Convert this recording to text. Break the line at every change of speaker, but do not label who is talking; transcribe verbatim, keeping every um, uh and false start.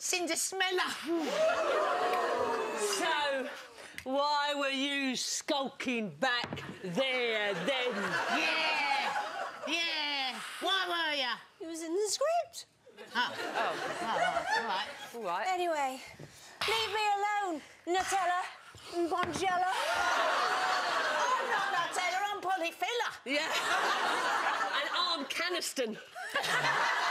Cinderella.
So, why were you skulking back there then?
Yeah, yeah. Why were you?
It was in the script.
Oh, oh, all right, all right.
All right.
Anyway, leave me alone, Nutella and Bonjela.
I'm not Nutella, I'm Polly Filler.
Yeah. And I'm Caniston.